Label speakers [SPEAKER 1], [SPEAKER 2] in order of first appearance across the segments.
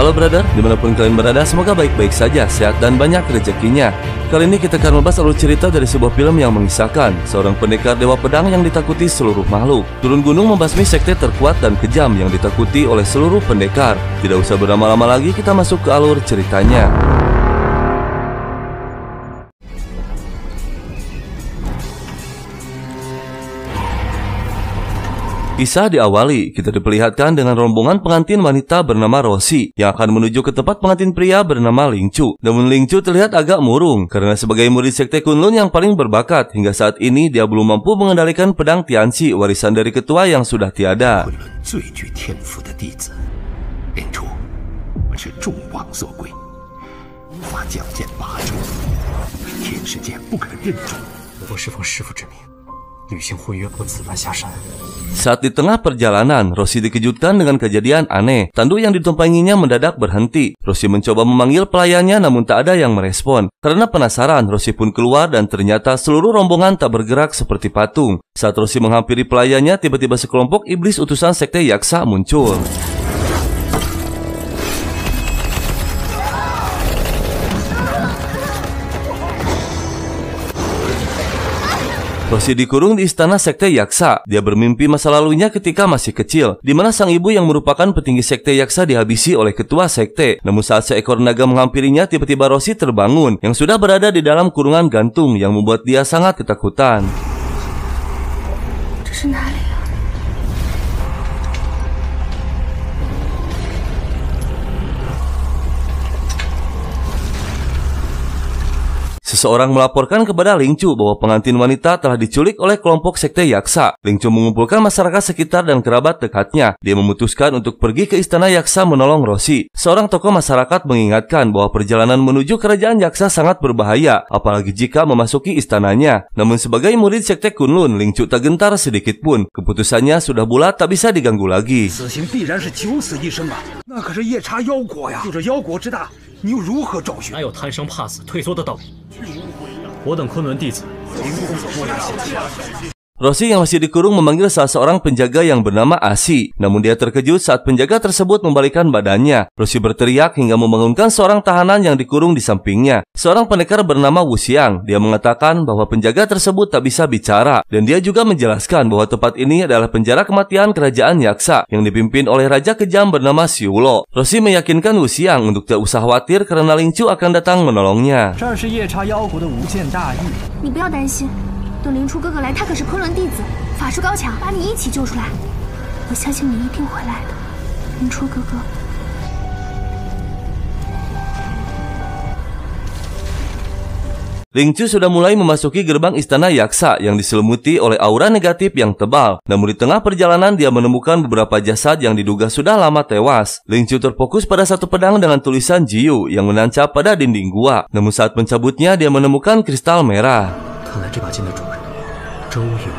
[SPEAKER 1] Halo brother, dimanapun kalian berada, semoga baik-baik saja, sehat dan banyak rezekinya. Kali ini kita akan membahas alur cerita dari sebuah film yang mengisahkan seorang pendekar dewa pedang yang ditakuti seluruh makhluk turun gunung membasmi sekte terkuat dan kejam yang ditakuti oleh seluruh pendekar. Tidak usah berlama-lama lagi, kita masuk ke alur ceritanya. Kisah diawali, kita diperlihatkan dengan rombongan pengantin wanita bernama Rosie yang akan menuju ke tempat pengantin pria bernama Ling Chu. Namun Ling Chu terlihat agak murung karena sebagai murid sekte Kunlun yang paling berbakat, hingga saat ini dia belum mampu mengendalikan pedang Tianxi, warisan dari ketua yang sudah tiada. Saat di tengah perjalanan, Rosie dikejutkan dengan kejadian aneh. Tanduk yang ditumpanginya mendadak berhenti. Rosie mencoba memanggil pelayannya namun tak ada yang merespon. Karena penasaran, Rosie pun keluar dan ternyata seluruh rombongan tak bergerak seperti patung. Saat Rosie menghampiri pelayannya, tiba-tiba sekelompok iblis utusan sekte Yaksa muncul. Rosie dikurung di istana sekte Yaksa. Dia bermimpi masa lalunya ketika masih kecil, di mana sang ibu yang merupakan petinggi sekte Yaksa dihabisi oleh ketua sekte. Namun saat seekor naga menghampirinya, tiba-tiba Rosie terbangun yang sudah berada di dalam kurungan gantung yang membuat dia sangat ketakutan. Seseorang melaporkan kepada Ling Chu bahwa pengantin wanita telah diculik oleh kelompok sekte Yaksa. Ling Chu mengumpulkan masyarakat sekitar dan kerabat dekatnya. Dia memutuskan untuk pergi ke istana Yaksa menolong Rosie. Seorang tokoh masyarakat mengingatkan bahwa perjalanan menuju kerajaan Yaksa sangat berbahaya, apalagi jika memasuki istananya. Namun sebagai murid sekte Kunlun, Ling Chu tak gentar sedikit pun. Keputusannya sudah bulat, tak bisa diganggu lagi.
[SPEAKER 2] 你又如何找寻？哪有贪生怕死退缩的道理？我等昆仑弟子，灵公所说的小心。
[SPEAKER 1] Rosie yang masih dikurung memanggil salah seorang penjaga yang bernama Asi. Namun dia terkejut saat penjaga tersebut membalikkan badannya. Rosie berteriak hingga membangunkan seorang tahanan yang dikurung di sampingnya. Seorang pendekar bernama Wu Xiang. Dia mengatakan bahwa penjaga tersebut tak bisa bicara. Dan dia juga menjelaskan bahwa tempat ini adalah penjara kematian kerajaan Yaksa yang dipimpin oleh raja kejam bernama Xiulo. Rosie meyakinkan Wu Xiang untuk tak usah khawatir karena Ling Chu akan datang menolongnya.
[SPEAKER 3] 等灵初哥哥来，他可是昆仑弟子，法术高强，把你一起救出来。我相信你一定会来的，灵初哥哥。
[SPEAKER 1] Ling Chu sudah mulai memasuki gerbang istana Yaksa yang diselimuti oleh aura negatif yang tebal. Namun di tengah perjalanan dia menemukan beberapa jasad yang diduga sudah lama tewas. Ling Chu terfokus pada satu pedang dengan tulisan Jiu yang menancap pada dinding gua. Namun saat mencabutnya dia menemukan kristal merah.
[SPEAKER 2] 看来这把剑的主人周游。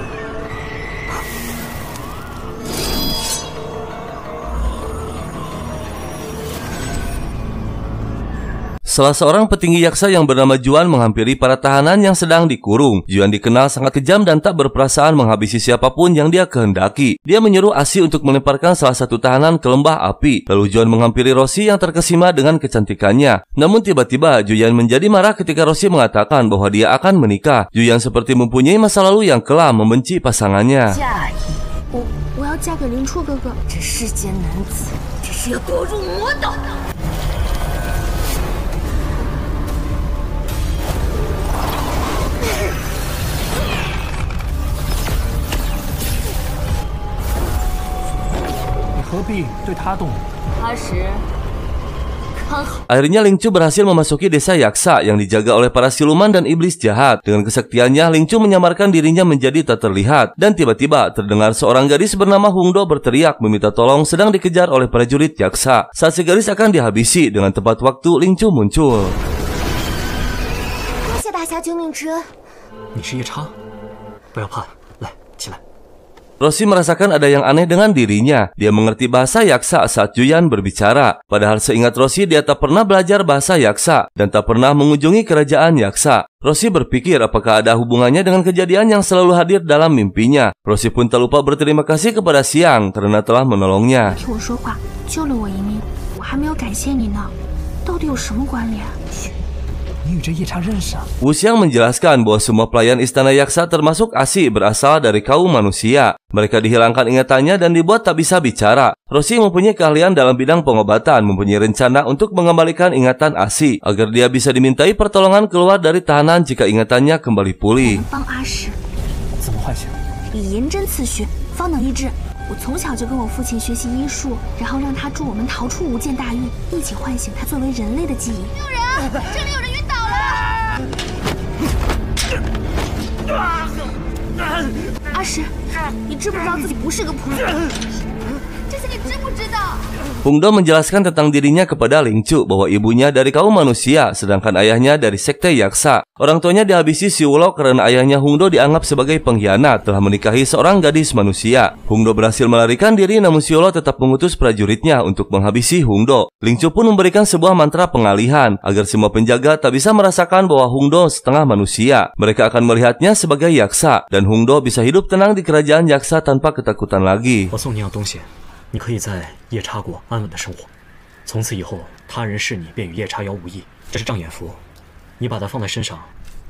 [SPEAKER 1] Salah seorang petinggi Yaksa yang bernama Juan menghampiri para tahanan yang sedang dikurung. Juan dikenal sangat kejam dan tak berperasaan menghabisi siapapun yang dia kehendaki. Dia menyuruh Asi untuk melemparkan salah satu tahanan ke lembah api. Lalu Juan menghampiri Rosie yang terkesima dengan kecantikannya. Namun tiba-tiba Juan menjadi marah ketika Rosie mengatakan bahwa dia akan menikah. Juan seperti mempunyai masa lalu yang kelam membenci pasangannya.
[SPEAKER 3] 我要嫁给灵初哥哥。这世间男子，只是要堕入魔道。
[SPEAKER 2] 何必对他动武？
[SPEAKER 3] 他时刚好。
[SPEAKER 1] Akhirnya Ling Chu berhasil memasuki desa Yaksa yang dijaga oleh para siluman dan iblis jahat. Dengan kesaktiannya, Ling Chu menyamarkan dirinya menjadi tak terlihat. Dan tiba-tiba terdengar seorang gadis bernama Hung Do berteriak meminta tolong sedang dikejar oleh prajurit Yaksa. Saat si gadis akan dihabisi, dengan tepat waktu Ling Chu muncul.
[SPEAKER 3] 多谢大侠救命之恩。
[SPEAKER 2] 你是夜叉，不要怕，来，起来。
[SPEAKER 1] Rosie merasakan ada yang aneh dengan dirinya. Dia mengerti bahasa Yaksa saat Juyan berbicara. Padahal seingat Rosie dia tak pernah belajar bahasa Yaksa dan tak pernah mengunjungi kerajaan Yaksa. Rosie berpikir apakah ada hubungannya dengan kejadian yang selalu hadir dalam mimpinya. Rosie pun tak lupa berterima kasih kepada Xiang karena telah menolongnya.
[SPEAKER 3] 听我说话，救了我一命，我还没有感谢你呢，到底有什么关联？嘘。
[SPEAKER 1] Wu Xiang menjelaskan bahwa semua pelayan istana yaksa termasuk Asi berasal dari kaum manusia. Mereka dihilangkan ingatannya dan dibuat tak bisa bicara. Roshi mempunyai keahlian dalam bidang pengobatan, mempunyai rencana untuk mengembalikan ingatan Asi agar dia bisa dimintai pertolongan keluar dari tahanan jika ingatannya kembali pulih.
[SPEAKER 3] 我从小就跟我父亲学习医术，然后让他助我们逃出无间大狱，一起唤醒他作为人类的记忆。有人，这里有人晕倒了！阿石，你知不知道自己不是个普通人？这些你知不知道？
[SPEAKER 1] Hungdo menjelaskan tentang dirinya kepada Ling Chu bahwa ibunya dari kaum manusia, sedangkan ayahnya dari sekte yaksa. Orang tuanya dihabisi Siwolo karena ayahnya Hungdo dianggap sebagai pengkhianat telah menikahi seorang gadis manusia. Hungdo berhasil melarikan diri, namun Siwolo tetap mengutus prajuritnya untuk menghabisi Hungdo. Ling Chu pun memberikan sebuah mantra pengalihan agar semua penjaga tak bisa merasakan bahwa Hungdo setengah manusia. Mereka akan melihatnya sebagai yaksa dan Hungdo bisa hidup tenang di kerajaan yaksa tanpa ketakutan lagi.
[SPEAKER 2] 你可以在夜叉国安稳的生活，从此以后，他人视你便与夜叉妖无异。这是障眼符，你把它放在身上。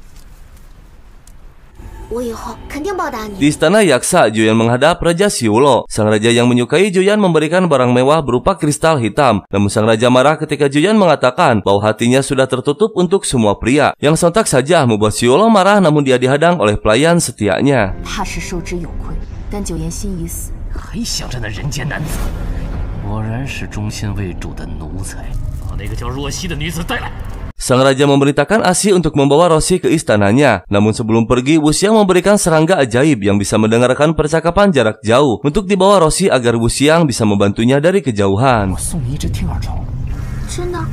[SPEAKER 3] 我以后肯定报答你。
[SPEAKER 1] Di istana yaksa, Juyan menghadap Raja Siwolo. Sang raja yang menyukai Juyan memberikan barang mewah berupa kristal hitam. Namun sang raja marah ketika Juyan mengatakan bahwa hatinya sudah tertutup untuk semua pria. Yang sontak saja membuat Siwolo marah, namun dia dihadang oleh pelayan setianya.
[SPEAKER 4] 他是受之有愧，但九言心已死。
[SPEAKER 2] 还想着那人间男子，果然是忠心为主的奴才。把那个叫若曦的女子带来。
[SPEAKER 1] Sang raja memerintahkan Asi untuk membawa Roshi ke istananya. Namun sebelum pergi, Wu Xiang memberikan serangga ajaib yang bisa mendengarkan percakapan jarak jauh untuk dibawa Roshi agar Wu Xiang bisa membantunya dari kejauhan.
[SPEAKER 3] 真的？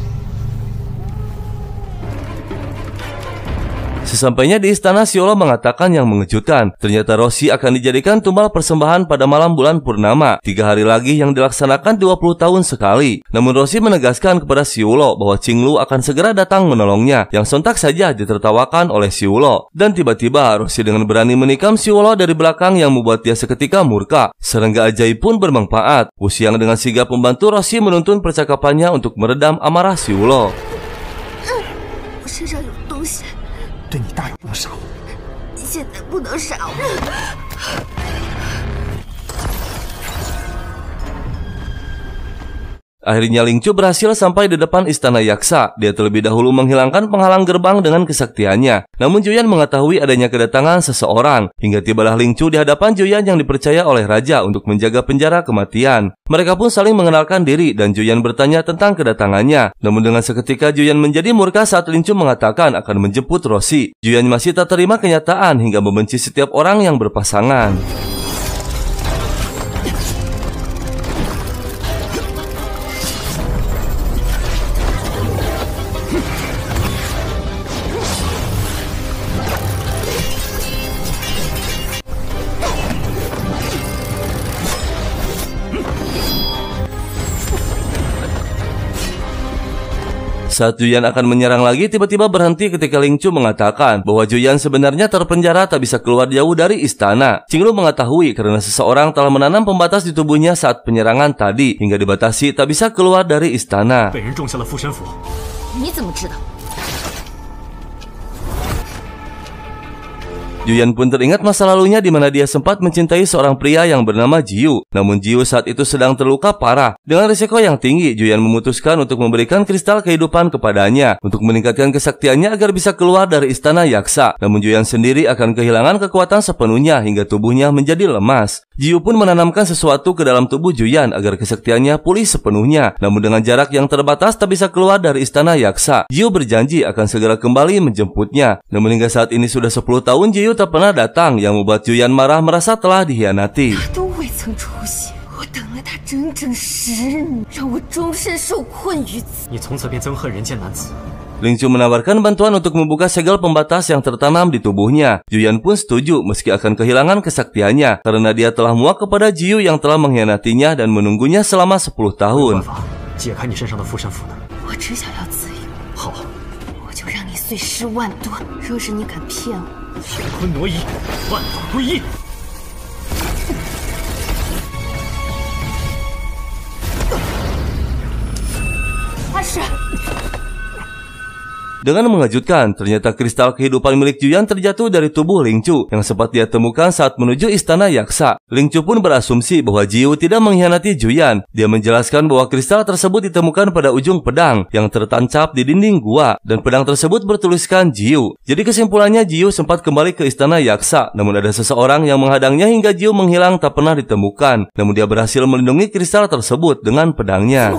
[SPEAKER 1] Sesampainya di istana, Siwolo mengatakan yang mengejutkan. Ternyata Roshi akan dijadikan tumbal persembahan pada malam bulan purnama. 3 hari lagi yang dilaksanakan 20 tahun sekali. Namun Roshi menegaskan kepada Siwolo bahwa Qinglu akan segera datang menolongnya. Yang sontak saja ditertawakan oleh Siwolo. Dan tiba-tiba Roshi dengan berani menikam Siwolo dari belakang yang membuat dia seketika murka. Serangga ajaib pun bermanfaat. Wu Xiang dengan sigap membantu Roshi menuntun percakapannya untuk meredam amarah Siwolo.
[SPEAKER 3] 我身上有东西。
[SPEAKER 4] 对你大有不能杀我，
[SPEAKER 3] 现在不能杀我。
[SPEAKER 1] Akhirnya Ling Chu berhasil sampai di depan istana yaksa. Dia terlebih dahulu menghilangkan penghalang gerbang dengan kesaktiannya. Namun Juyan mengetahui adanya kedatangan seseorang. Hingga tibalah Ling Chu di hadapan Juyan yang dipercaya oleh raja untuk menjaga penjara kematian. Mereka pun saling mengenalkan diri dan Juyan bertanya tentang kedatangannya. Namun dengan seketika Juyan menjadi murka saat Ling Chu mengatakan akan menjemput Roshi. Juyan masih tak terima kenyataan hingga membenci setiap orang yang berpasangan. Saat Juyan akan menyerang lagi, tiba-tiba berhenti ketika Ling Chu mengatakan bahwa Juyan sebenarnya terpenjara tak bisa keluar jauh dari istana. Qinglu mengetahui karena seseorang telah menanam pembatas di tubuhnya saat penyerangan tadi, hingga dibatasi tak bisa keluar dari istana. Juyan pun teringat masa lalunya di mana dia sempat mencintai seorang pria yang bernama Jiu. Namun Jiu saat itu sedang terluka parah. Dengan risiko yang tinggi, Juyan memutuskan untuk memberikan kristal kehidupan kepadanya untuk meningkatkan kesaktiannya agar bisa keluar dari istana yaksa. Namun Juyan sendiri akan kehilangan kekuatan sepenuhnya hingga tubuhnya menjadi lemas. Jiu pun menanamkan sesuatu ke dalam tubuh Juyan agar kesaktiannya pulih sepenuhnya. Namun dengan jarak yang terbatas tak bisa keluar dari istana yaksa. Jiu berjanji akan segera kembali menjemputnya. Namun hingga saat ini sudah 10 tahun Jiu tak pernah datang, yang membuat Juyan marah merasa telah dikhianati. Ling Chu menawarkan bantuan untuk membuka segel pembatas yang tertanam di tubuhnya. Juyan pun setuju meski akan kehilangan kesaktiannya karena dia telah muak kepada Jiu yang telah mengkhianatinya dan menunggunya selama 10 tahun. Dengan mengejutkan, ternyata kristal kehidupan milik Juyan terjatuh dari tubuh Ling Chu yang sempat dia temukan saat menuju istana Yaksa. Ling Chu pun berasumsi bahwa Jiu tidak mengkhianati Juyan. Dia menjelaskan bahwa kristal tersebut ditemukan pada ujung pedang yang tertancap di dinding gua dan pedang tersebut bertuliskan Jiu. Jadi kesimpulannya Jiu sempat kembali ke istana Yaksa, namun ada seseorang yang menghadangnya hingga Jiu menghilang tak pernah ditemukan. Namun dia berhasil melindungi kristal tersebut dengan pedangnya.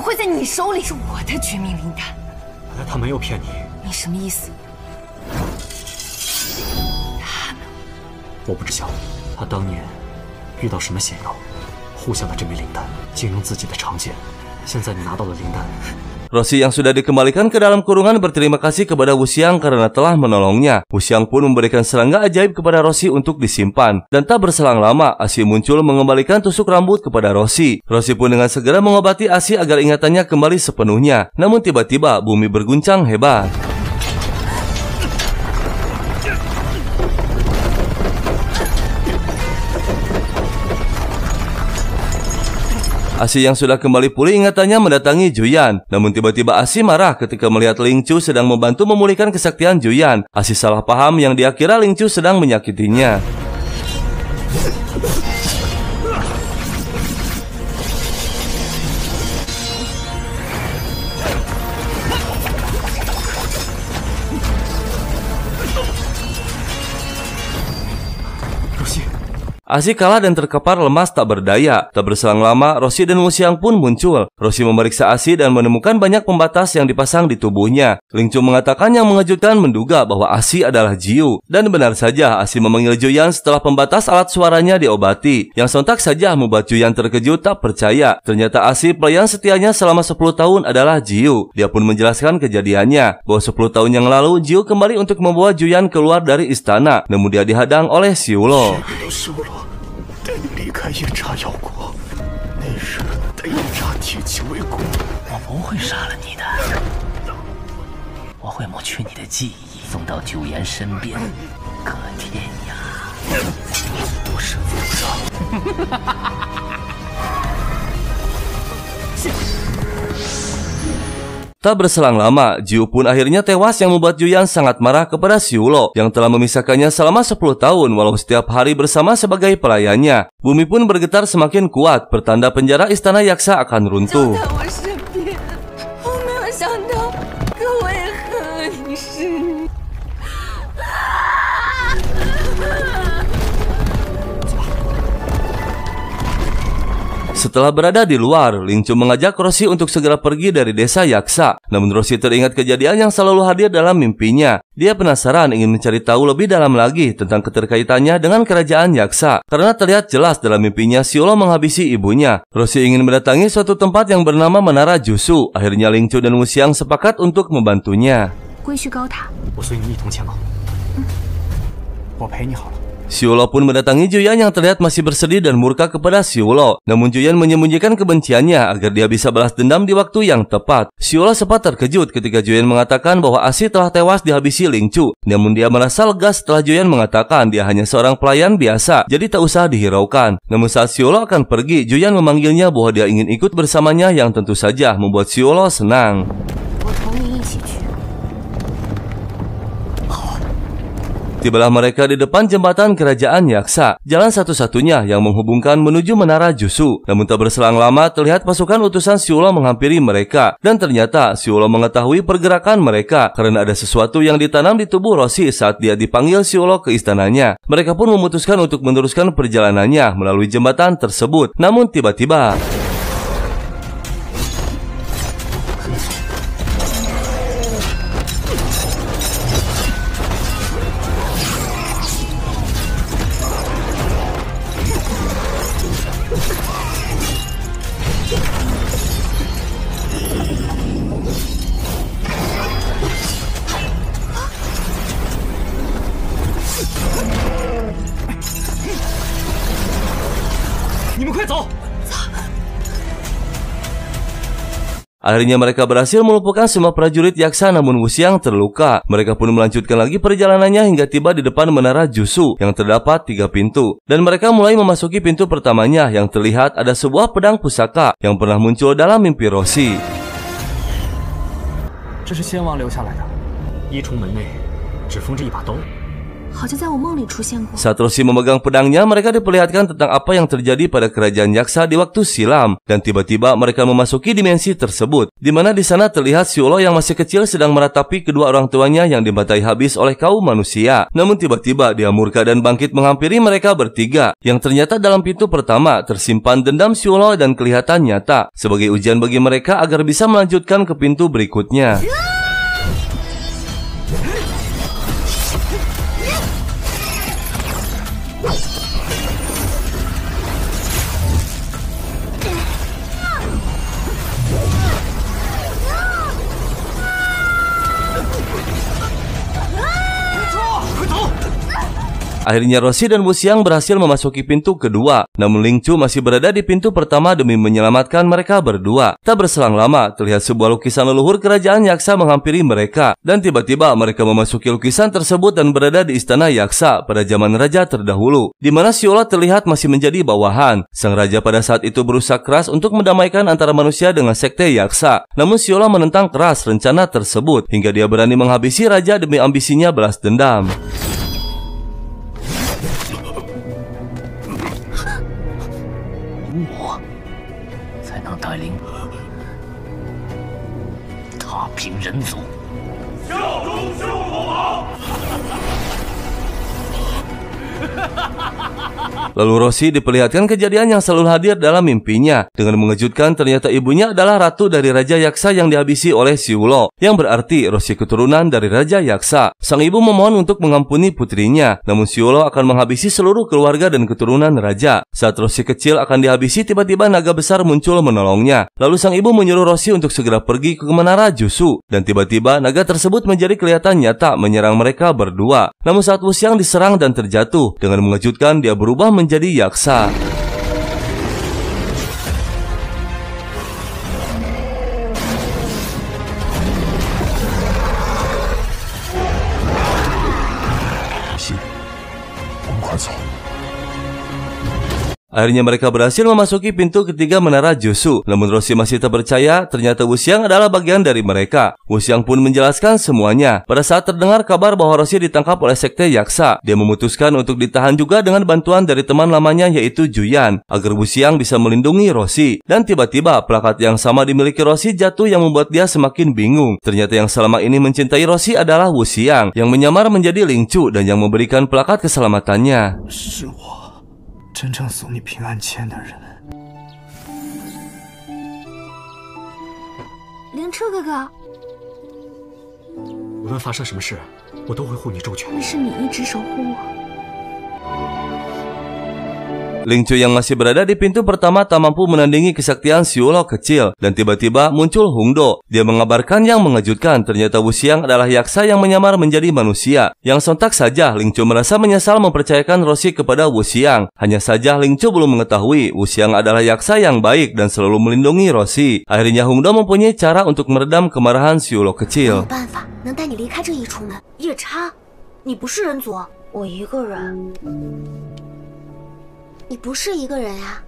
[SPEAKER 2] 他没有骗你。
[SPEAKER 4] 你什么意思？
[SPEAKER 2] 我不知晓他当年遇到什么险要，护下了这枚灵丹，竟用自己的长剑。现在你拿到了灵丹。
[SPEAKER 1] Roshi yang sudah dikembalikan ke dalam kurungan berterima kasih kepada Wuxiang karena telah menolongnya. Wuxiang pun memberikan serangga ajaib kepada Roshi untuk disimpan. Dan tak berselang lama, Asi muncul mengembalikan tusuk rambut kepada Roshi. Roshi pun dengan segera mengobati Asi agar ingatannya kembali sepenuhnya. Namun tiba-tiba bumi berguncang hebat. Asi yang sudah kembali pulih ingatannya mendatangi Juyan. Namun tiba-tiba Asi marah ketika melihat Ling Chu sedang membantu memulihkan kesaktian Juyan. Asi salah paham yang dia kira Ling Chu sedang menyakitinya. Asi kalah dan terkepar lemas tak berdaya. Tak berselang lama, Roshi dan Wuxiang pun muncul. Roshi memeriksa Asi dan menemukan banyak pembatas yang dipasang di tubuhnya. Ling Chu mengatakan yang mengejutkan menduga bahwa Asi adalah Jiu. Dan benar saja, Asi memanggil Juyan setelah pembatas alat suaranya diobati. Yang sontak saja membuat Juyan terkejut tak percaya. Ternyata Asi pelayan setianya selama 10 tahun adalah Jiu. Dia pun menjelaskan kejadiannya, bahwa 10 tahun yang lalu Jiu kembali untuk membawa Juyan keluar dari istana. Namun dia dihadang oleh Xiulo.
[SPEAKER 5] 带你离开夜叉妖国，那时带夜叉铁骑围攻。
[SPEAKER 6] 我不会杀了你的，我会抹去你的记忆，送到九岩身边，隔天涯。
[SPEAKER 5] 我身份不rõ。
[SPEAKER 1] Tak berselang lama, Jiu pun akhirnya tewas yang membuat Juyan sangat marah kepada Xiulo yang telah memisahkannya selama 10 tahun walau setiap hari bersama sebagai pelayannya. Bumi pun bergetar semakin kuat, pertanda penjara istana Yaksa akan runtuh. Setelah berada di luar, Ling Chu mengajak Roshi untuk segera pergi dari desa Yaksa. Namun Roshi teringat kejadian yang selalu hadir dalam mimpinya. Dia penasaran ingin mencari tahu lebih dalam lagi tentang keterkaitannya dengan kerajaan Yaksa. Karena terlihat jelas dalam mimpinya Xiulo menghabisi ibunya. Roshi ingin mendatangi suatu tempat yang bernama Menara Jusu. Akhirnya Ling Chu dan Wuxiang sepakat untuk membantunya.
[SPEAKER 3] 归去高塔。
[SPEAKER 2] 我随你一同前往。
[SPEAKER 4] 我陪你好了。
[SPEAKER 1] Xiulo pun mendatangi Juyan yang terlihat masih bersedih dan murka kepada Xiulo. Namun Juyan menyembunyikan kebenciannya agar dia bisa balas dendam di waktu yang tepat. Xiulo sempat terkejut ketika Juyan mengatakan bahwa Asi telah tewas dihabisi Ling Chu. Namun dia merasa lega setelah Juyan mengatakan dia hanya seorang pelayan biasa, jadi tak usah dihiraukan. Namun saat Xiulo akan pergi, Juyan memanggilnya bahwa dia ingin ikut bersamanya yang tentu saja membuat Xiulo senang. Tibalah mereka di depan jembatan kerajaan Yaksa, jalan satu-satunya yang menghubungkan menuju Menara Jusu. Namun tak berselang lama terlihat pasukan utusan Xiulo menghampiri mereka. Dan ternyata Xiulo mengetahui pergerakan mereka karena ada sesuatu yang ditanam di tubuh Roshi saat dia dipanggil Xiulo ke istananya. Mereka pun memutuskan untuk meneruskan perjalanannya melalui jembatan tersebut. Namun tiba-tiba... Akhirnya mereka berhasil melumpuhkan semua prajurit Yaksa namun Wuxiang terluka. Mereka pun melanjutkan lagi perjalanannya hingga tiba di depan Menara Jusu yang terdapat 3 pintu. Dan mereka mulai memasuki pintu pertamanya yang terlihat ada sebuah pedang pusaka yang pernah muncul dalam mimpi Roshi.
[SPEAKER 4] 这是先王留下来的，
[SPEAKER 2] 一重门内只封着一把刀。
[SPEAKER 3] 好像在我梦里出现过。
[SPEAKER 1] Saat Roshi memegang pedangnya, mereka diperlihatkan tentang apa yang terjadi pada kerajaan Yaksa di waktu silam. Dan tiba-tiba mereka memasuki dimensi tersebut, di mana di sana terlihat Siulo yang masih kecil sedang meratapi kedua orang tuanya yang dibantai habis oleh kaum manusia. Namun tiba-tiba dia murka dan bangkit menghampiri mereka bertiga, yang ternyata dalam pintu pertama tersimpan dendam Siulo dan kelihatan nyata sebagai ujian bagi mereka agar bisa melanjutkan ke pintu berikutnya. Akhirnya Roshi dan Wuxiang berhasil memasuki pintu kedua, namun Ling Chu masih berada di pintu pertama demi menyelamatkan mereka berdua. Tak berselang lama, terlihat sebuah lukisan leluhur kerajaan Yaksa menghampiri mereka, dan tiba-tiba mereka memasuki lukisan tersebut dan berada di istana Yaksa pada zaman raja terdahulu, di mana Siulo terlihat masih menjadi bawahan. Sang raja pada saat itu berusaha keras untuk mendamaikan antara manusia dengan sekte Yaksa, namun Siulo menentang keras rencana tersebut hingga dia berani menghabisi raja demi ambisinya balas dendam.
[SPEAKER 6] 带领踏平人族。效忠修罗王。
[SPEAKER 1] Lalu Roshi diperlihatkan kejadian yang selalu hadir dalam mimpinya. Dengan mengejutkan, ternyata ibunya adalah ratu dari Raja Yaksa yang dihabisi oleh Siulo, yang berarti Roshi keturunan dari Raja Yaksa. Sang ibu memohon untuk mengampuni putrinya, namun Siulo akan menghabisi seluruh keluarga dan keturunan raja. Saat Roshi kecil akan dihabisi, tiba-tiba naga besar muncul menolongnya. Lalu sang ibu menyuruh Roshi untuk segera pergi ke menara Jusu, dan tiba-tiba naga tersebut menjadi kelihatan nyata menyerang mereka berdua. Namun saat Wuxiang diserang dan terjatuh, dengan mengejutkan dia berubah menjadi Yaksa. Akhirnya mereka berhasil memasuki pintu ketiga menara Jusu. Namun Roshi masih tak percaya, ternyata Wuxiang adalah bagian dari mereka. Wuxiang pun menjelaskan semuanya. Pada saat terdengar kabar bahwa Roshi ditangkap oleh sekte Yaksa, dia memutuskan untuk ditahan juga dengan bantuan dari teman lamanya yaitu Juyan, agar Wuxiang bisa melindungi Roshi. Dan tiba-tiba plakat yang sama dimiliki Roshi jatuh yang membuat dia semakin bingung. Ternyata yang selama ini mencintai Roshi adalah Wuxiang, yang menyamar menjadi Ling Chu dan yang memberikan plakat keselamatannya.
[SPEAKER 5] 真正送你平安签的人。
[SPEAKER 3] 灵车哥哥，
[SPEAKER 2] 无论发生什么事，我都会护你周全。
[SPEAKER 3] 是你一直守护我。
[SPEAKER 1] Ling Chu yang masih berada di pintu pertama tak mampu menandingi kesaktian Siulo kecil, dan tiba-tiba muncul Hungdo. Dia mengabarkan yang mengejutkan, ternyata Wuxiang adalah Yaksa yang menyamar menjadi manusia. Yang sontak saja Ling Chu merasa menyesal mempercayakan Roshi kepada Wuxiang. Hanya saja Ling Chu belum mengetahui Wuxiang adalah Yaksa yang baik dan selalu melindungi Roshi. Akhirnya Hungdo mempunyai cara untuk meredam kemarahan Siulo kecil.
[SPEAKER 3] 办法能带你离开这一重门。夜叉，你不是人族，我一个人。 你不是一个人呀。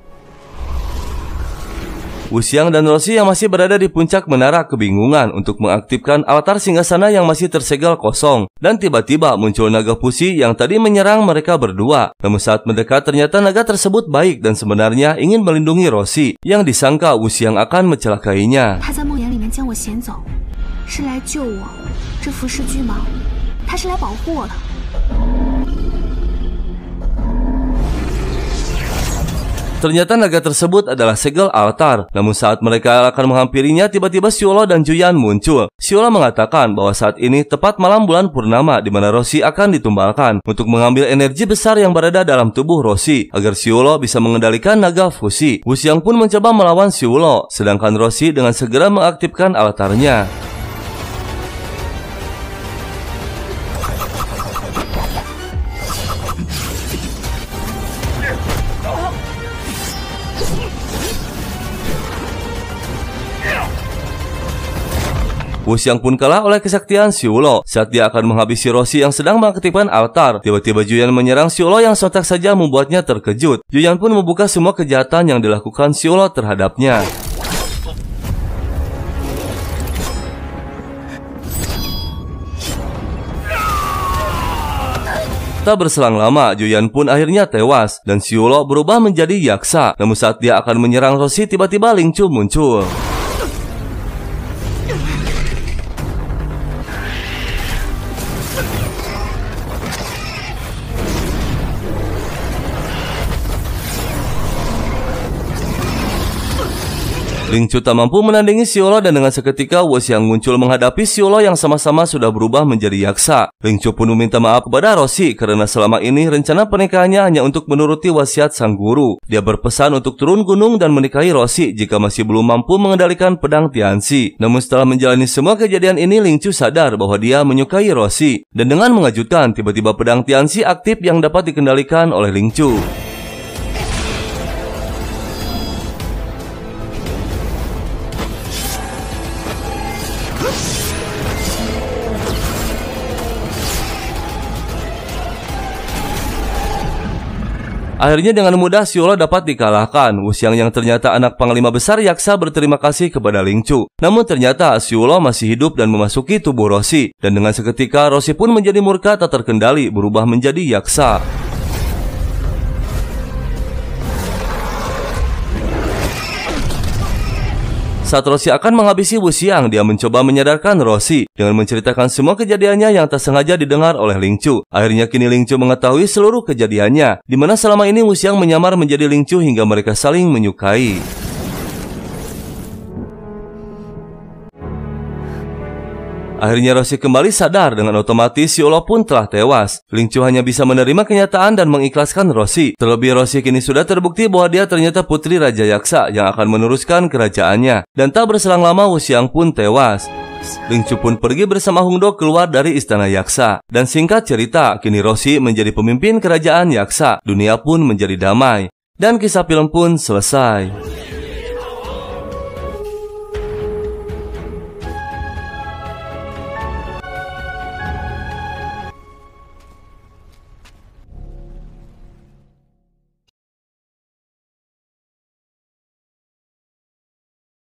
[SPEAKER 1] Wuxiang dan Roshi yang masih berada di puncak menara kebingungan untuk mengaktifkan altar singgasana yang masih tersegel kosong. Dan tiba-tiba muncul naga Fushi yang tadi menyerang mereka berdua. Namun saat mendekat ternyata naga tersebut baik dan sebenarnya ingin melindungi Roshi, yang disangka Wuxiang akan mencelakainya.
[SPEAKER 3] 他在梦魇里面将我衔走，是来救我。这浮世巨蟒，他是来保护我的。
[SPEAKER 1] Ternyata naga tersebut adalah segel altar. Namun saat mereka akan menghampirinya, tiba-tiba Siulo dan Juyan muncul. Siulo mengatakan bahwa saat ini tepat malam bulan purnama di mana Roshi akan ditumbalkan untuk mengambil energi besar yang berada dalam tubuh Roshi agar Siulo bisa mengendalikan naga Fushi. Wuxiang pun mencoba melawan Siulo, sedangkan Roshi dengan segera mengaktifkan altarnya. Wuxiang pun kalah oleh kesaktian Siulo. Saat dia akan menghabisi Roshi yang sedang mengaktifkan altar, tiba-tiba Juyan menyerang Siulo yang sontak saja membuatnya terkejut. Juyan pun membuka semua kejahatan yang dilakukan Siulo terhadapnya. Tak berselang lama, Juyan pun akhirnya tewas dan Xiulo berubah menjadi yaksa. Namun saat dia akan menyerang Roshi, tiba-tiba Ling Chu muncul. Ling Chu tak mampu menandingi Xiulo dan dengan seketika Wuxiang muncul menghadapi Xiulo yang sama-sama sudah berubah menjadi yaksa. Ling Chu pun meminta maaf kepada Roshi karena selama ini rencana pernikahannya hanya untuk menuruti wasiat sang guru. Dia berpesan untuk turun gunung dan menikahi Roshi jika masih belum mampu mengendalikan pedang Tianxi. Namun setelah menjalani semua kejadian ini, Ling Chu sadar bahwa dia menyukai Roshi. Dan dengan mengejutkan, tiba-tiba pedang Tianxi aktif yang dapat dikendalikan oleh Ling Chu. Akhirnya dengan mudah Xiulo dapat dikalahkan. Wuxiang yang ternyata anak panglima besar yaksa berterima kasih kepada Ling Chu. Namun ternyata Xiulo masih hidup dan memasuki tubuh Roshi. Dan dengan seketika Roshi pun menjadi murka tak terkendali, berubah menjadi yaksa. Saat Roshi akan menghabisi Wuxiang, dia mencoba menyadarkan Roshi dengan menceritakan semua kejadiannya yang tak sengaja didengar oleh Ling Chu. Akhirnya kini Ling Chu mengetahui seluruh kejadiannya, di mana selama ini Wuxiang menyamar menjadi Ling Chu hingga mereka saling menyukai. Akhirnya Roshi kembali sadar, dengan otomatis Xiulo pun telah tewas. Ling Chu hanya bisa menerima kenyataan dan mengikhlaskan Roshi. Terlebih Roshi kini sudah terbukti bahwa dia ternyata putri Raja Yaksa yang akan meneruskan kerajaannya. Dan tak berselang lama Wuxiang pun tewas. Ling Chu pun pergi bersama Hung Do keluar dari istana Yaksa. Dan singkat cerita, kini Roshi menjadi pemimpin kerajaan Yaksa. Dunia pun menjadi damai. Dan kisah film pun selesai.